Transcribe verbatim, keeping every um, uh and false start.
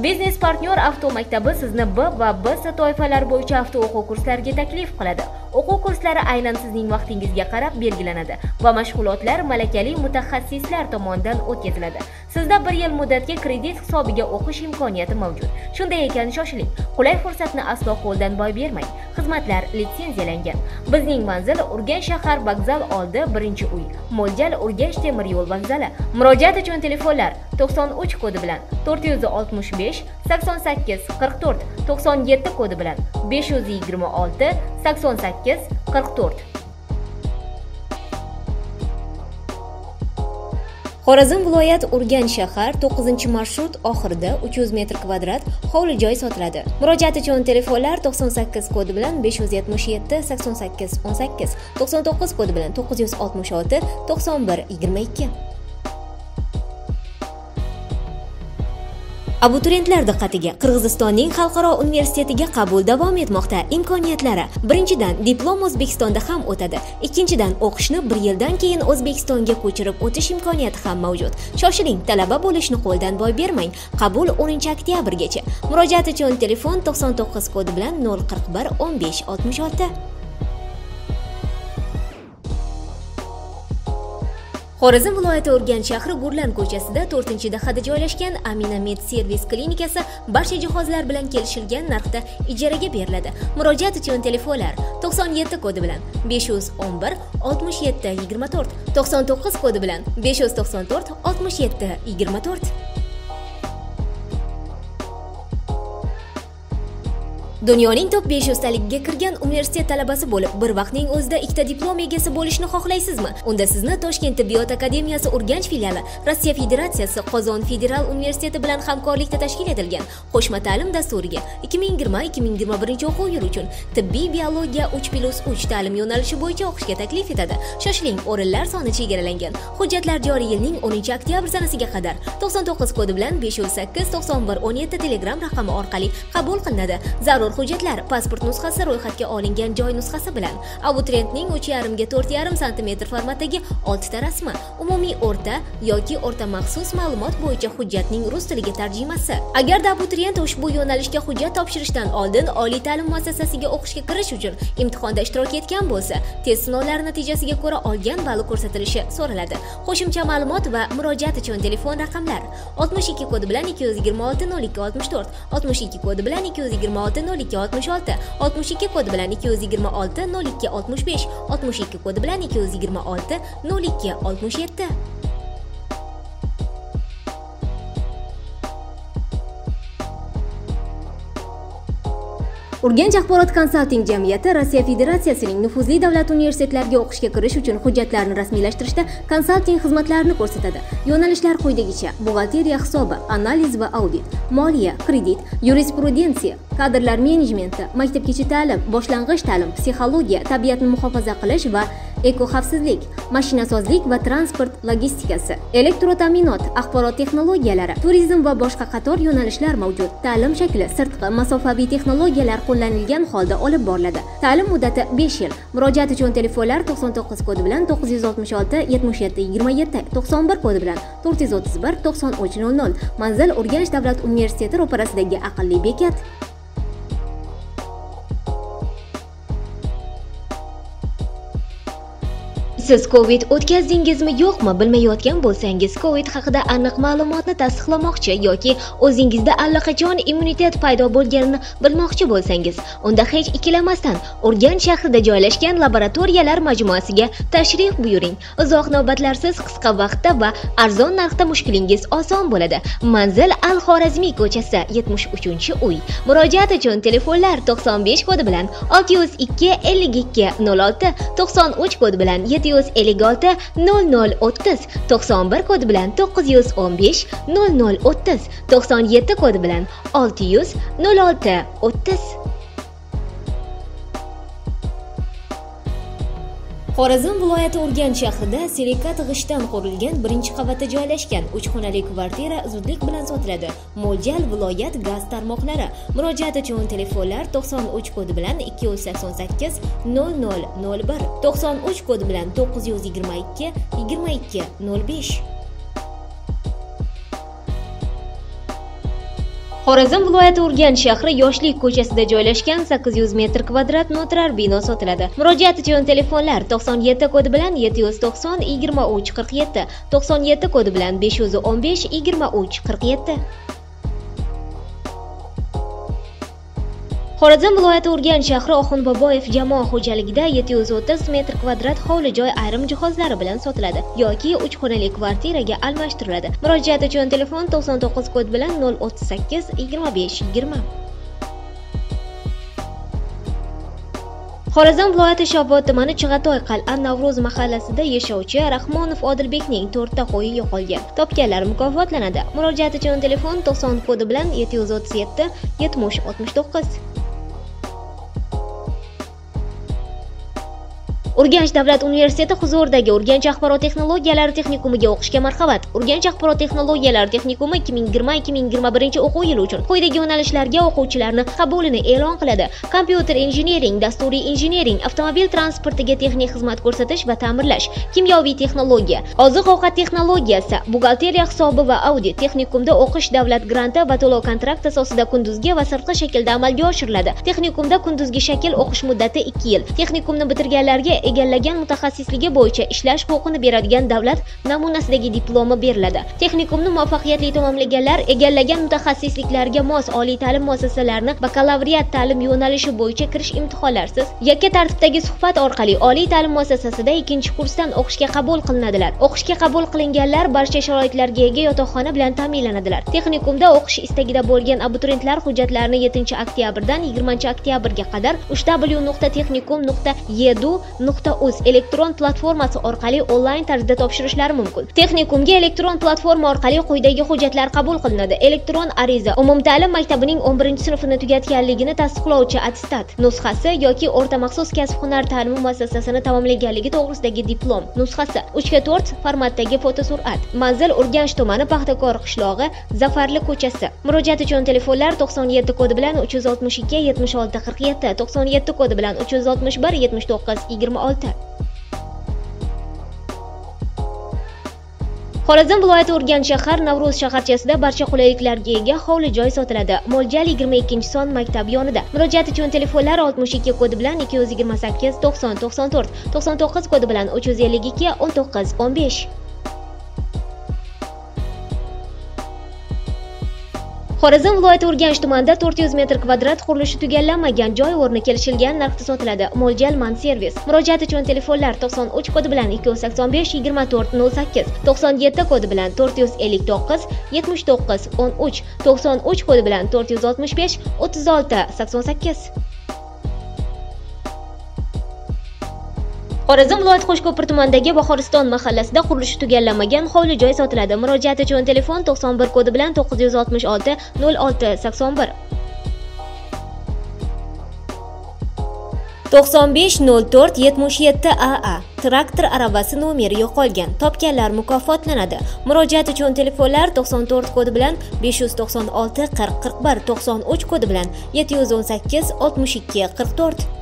Biznes partnyor avtomaktabi sizni B va B S toifalari bo'yicha avto o'quv kurslariga taklif qiladi. O'quv kurslari aynan sizning vaqtingizga qarab belgilanadi va mashg'ulotlar malakali mutaxassislar tomonidan o'tkaziladi. Sizda bir yil muddatga kredit hisobiga o'qish imkoniyati mavjud. Shunday ekan shoshiling. Qulay fursatni aslo qo'ldan boy bermang. Xizmatlar litsenziyalangan. Bizning manzil Urganch shahar vokzal oldi birinchi uy. Mo'ljal Urganch temir yo'l vokzali. Murojaat uchun telefonlar to'qson uch kodi bilan to'rt yuz oltmish besh sakson sakkiz qirq to'rt, to'qson yetti kodi bilan besh yuz yigirma olti sakson sakkiz qirq to'rt. Xorazm viloyat Urganch shahar to'qqizinchi marshrut oxirida uch yuz metr kvadrat hovli joy sotiladi. Murojaat uchun telefonlar to'qson sakkiz kodi bilan besh yuz yetmish yetti sakson sakkiz o'n sakkiz, to'qson to'qqiz kodi bilan to'qqiz yuz oltmish olti to'qson bir yigirma ikki. Abituriyentlar diqqatiga, Qirg'izistonning xalqaro universitetiga qabul davom etmoqda. Imkoniyatlari: birinchidan, diplom O'zbekistonda ham o'tadi. Ikkinchidan, o'qishni bir yildan keyin O'zbekistonga ko'chirib o'tish imkoniyati ham mavjud. Shoshiling, talaba bo'lishni qo'ldan boy bermang. Qabul o'ninchi oktyabrgacha. Murojaat uchun telefon to'qson to'qqiz kodi bilan nol qirq bir o'n besh oltmish olti. Xorazm viloyati Urganch shahri Gurlan ko'chasida to'rtinchi dahada joylashgan Amina Med Servis klinikasi barcha jihozlar bilan kelishilgan narxda ijaraga beriladi. Murojaat uchun telefonlar to'qson yetti kodi bilan besh yuz o'n bir oltmish yetti yigirma to'rt, to'qson to'qqiz kodi bilan besh yuz to'qson to'rt oltmish yetti yigirma to'rt. Dunyoning top besh yuz taligiga kirgan universitet talabasi bo'lib, bir vaqtning o'zida ikkita diplom egasi bo'lishni xohlaysizmi? Unda sizni Toshkent tibbiyot akademiyasi Urganch filiali, Rossiya Federatsiyasi Qozon federal universiteti bilan hamkorlikda tashkil etilgan qo'shma ta'lim dasturiga ikki ming yigirma ikki ming yigirma bir o'quv yili uchun tibbiy biologiya uch plus uch ta'lim yo'nalishi bo'yicha o'qishga taklif etadi. Shoshiling, o'rinlar soni chegaralangan. Hujjatlar joriy yilning o'ninchi oktyabr sanasiga qadar to'qson to'qqiz kodi bilan besh yuz sakkiz to'qson bir o'n yetti telegram raqami orqali qabul qilinadi. Zarur hujjatlar: pasport nusxasi, ro'yxatga olingan joy nusxasi bilan abituriyentning uch yarim ga to'rt yarim santimetr formatdagi oltita rasmi, umumiy o'rta yoki o'rta maxsus ma'lumot bo'yicha hujjatning rus tiliga tarjimasi. Agarda abituriyent ushbu yo'nalishga hujjat topshirishdan oldin oliy ta'lim muassasasiga o'qishga kirish uchun imtihonda ishtirok etgan bo'lsa, test sinovlari natijasiga ko'ra olgan balli ko'rsatilishi so'raladi. Qo'shimcha ma'lumot va murojaat uchun telefon raqamlar: oltmish ikki kodi bilan ikki yuz yigirma olti nol ikki oltmish to'rt, oltmish ikki kodi bilan ikki yuz yigirma olti nol ikki oltmish olti, oltmish ikki kodi bilan ikki yuz yigirma olti nol ikki oltmish besh, oltmish ikki kodi bilan ikki yuz yigirma olti nol ikki oltmish yetti. Urganch axborot konsalting jamiyati Rossiya Federatsiyasining nufuzli davlat universitetlariga o'qishga kirish uchun hujjatlarni rasmiylashtirishda konsalting xizmatlarini ko'rsatadi. Yo'nalishlar quyidagicha: buxgalteriya hisobi, analiz va audit, moliya, kredit, yurisprudensiya, kadrlar menejmenti, maktabgacha ta'lim, boshlang'ich ta'lim, psixologiya, tabiatni muhofaza qilish va eko xavfsizlik, mashinasozlik va transport logistikasi, elektrota'minot, axborot texnologiyalari, turizm va boshqa qator yo'nalishlar mavjud. Ta'lim shakli sirtqi, masofaviy texnologiyalar qo'llanilgan holda olib boriladi. Ta'lim muddati besh yil. Murojaat uchun telefonlar to'qson to'qqiz kodi bilan to'qqiz yuz oltmish olti yetmish yetti yigirma yetti, to'qson bir kodi bilan to'rt yuz o'ttiz bir to'qson uch nol nol. Manzil Urganch davlat universiteti ro'parasidagi aqlli bekat. Siz Covid o'tkazdingizmi yo'qmi bilmayotgan bo'lsangiz, Covid haqida aniq ma'lumotni tasdiqlamoqchi yoki o'zingizda allaqachon immunitet paydo bo'lganini bilmoqchi bo'lsangiz, unda hech ikkilanmasdan Urganch shahrida joylashgan laboratoriyalar majmuasiga tashrif buyuring. Uzoq navbatlarsiz qisqa vaqtda va arzon narxda mushkulingiz oson bo'ladi. Manzil Al-Xorazmiy ko'chasi yetmish uchinchi uy. Murojaat uchun telefonlar to'qson besh kodi bilan olti yuz ikki ellik ikki nol olti, to'qson uch kodi bilan yetti yuz ellik olti nol nol o'ttiz, to'qson bir kodi bilan to'qqiz yuz o'n besh nol nol o'ttiz, to'qson yetti kodi bilan olti yuz nol olti o'ttiz. Xorazm viloyati Urganch shahrida silikat g'ishtdan qurilgan birinchi qavatda joylashgan uch xonali kvartira zudlik bilan sotiladi. Mo'ljal viloyat gaz tarmoqlari. Murojaat uchun telefonlar to'qson uch kodi bilan ikki yuz sakson sakkiz nol nol nol bir, to'qson uch kodi bilan to'qqiz yuz yigirma ikki yigirma ikki nol besh. Xorazm viloyati Urganch shahri Yoshlik ko'chasida joylashgan sakkiz yuz metr kvadrat noturar bino sotiladi. Murojaat uchun telefonlar to'qson yetti kodi bilan yetti yuz to'qson yigirma uch qirq yetti, to'qson yetti kodi bilan besh yuz o'n besh yigirma uch qirq yetti. Xorazm viloyati Urganch shahri Oxunboboyev jamoa xo'jaligida yetti yuz o'ttiz metr kvadrat hovli joy ayrim jihozlari bilan sotiladi yoki uch xonali kvartiraga almashtiriladi. Murojaat uchun telefon to'qson to'qqiz kod bilan nol o'ttiz sakkiz yigirma besh yigirma. Xorazm viloyati Shovot tumani Chig'atoy qal'a Navro'z mahallasida yashovchi Rahmonov Odilbekning to'rtta qo'yi yo'qolgan. Topganlar mukofotlanadi. Murojaat uchun telefon to'qson kodi bilan yetti yuz o'ttiz yetti yetmish oltmish to'qqiz. Urganch davlat universiteti huzuridagi Urganch axborot texnologiyalari texnikumiga o'qishga marhamat. Urganch axborot texnologiyalari texnikumi ikki ming yigirma ikki ming yigirma birinchi o'quv yili uchun quyidagi yo'nalishlarga o'quvchilarni qabulini e'lon qiladi. Kompyuter injiniring, dasturiy injiniring, avtomobil transportiga texnik xizmat ko'rsatish va ta'mirlash, kimyoviy texnologiya, oziq-ovqat texnologiyasi, buxgalteriya hisobi va audit. Texnikumda o'qish davlat granti va to'lov kontrakt asosida kunduzgi va sirtqi shaklda amalga oshiriladi. Texnikumda kunduzgi shakl o'qish muddati ikki yil. Texnikumni bitirganlarga egallagan mutaxassisligi bo'yicha ishlash huquqini beradigan davlat namunasidagi diplomi beriladi. Texnikumni muvaffaqiyatli tamomlaganlar egallagan mutaxassisliklarga mos oliy ta'lim muassasalarini bakalavriat ta'lim yo'nalishi bo'yicha kirish imtihonlarsiz yakka tartibdagi suhbat orqali oliy ta'lim muassasasida ikkinchi kursdan o'qishga qabul qilinadilar. O'qishga qabul qilinganlar barcha sharoitlarga ega yotoqxona bilan ta'minlanadilar. Texnikumda o'qish istagida bo'lgan abituriyentlar hujjatlarini yettinchi oktyabrdan yigirmanchi oktyabrga qadar uch w nuqta texnikum nuqta e d u nuqta uz elektron platformasi orqali onlayn tarzda topshirishlari mumkin. Texnikumga elektron platforma orqali quyidagi hujjatlar qabul qilinadi. Elektron ariza, umumta'lim maktabining o'n birinchi sinfini tugatganligini tasdiqlovchi attestat nusxasi yoki o'rta maxsus kasb-hunar ta'limi muassasasini tamomlaganligi to'g'risidagi diplom nusxasi, uch ga to'rt formatdagi fotosurat. Manzil Urganch tumani Paxtakor qishlog'i, Zafarli ko'chasi. Murojaat uchun telefonlar to'qson yetti kodi bilan uch yuz oltmish ikki yetmish olti qirq yetti, to'qson yetti kodi bilan uch yuz oltmish bir yetmish to'qqiz yigirma olti. Xorazm viloyati Urganch shahar Navro'z shaharchasida barcha qulayliklarga ega hovli joy sotiladi. Mo'ljal yigirma ikkinchi son maktab yonida. Murojaat uchun telefonlar oltmish ikki kodi bilan ikki yuz yigirma sakkiz to'qson to'qson to'rt, to'qson to'qqiz kodi bilan uch yuz ellik ikki o'n to'qqiz o'n besh. Xorazm viloyati Urganch tumanida to'rt yuz metr kvadrat qurilishi tugallanmagan joy o'rni kelishilgan narxda sotiladi. Mo'ljal man servis. Murojaat uchun telefonlar to'qson uch kodi bilan ikki yuz sakson besh yigirma to'rt nol sakkiz, to'qson yetti kodi bilan to'rt yuz ellik to'qqiz yetmish to'qqiz o'n uch, to'qson uch kodi bilan to'rt yuz oltmish besh o'ttiz olti sakson sakkiz. Xorazm viloyati Qo'shko'pir tumanidagi Bahoriston mahallasida qurilishi tugallanmagan hovli joy sotiladi. Murojaat uchun telefon to'qson bir kodi bilan to'qqiz yuz oltmish olti nol olti sakson bir. to'qson besh nol to'rt yetmish yetti A A. Traktor arabasi nomeri yo'qolgan. Topganlar mukofotlanadi. Murojaat uchun telefonlar to'qson to'rt kodi bilan besh yuz to'qson olti qirq qirq bir, to'qson uch kodi bilan yetti yuz o'n sakkiz oltmish ikki qirq to'rt.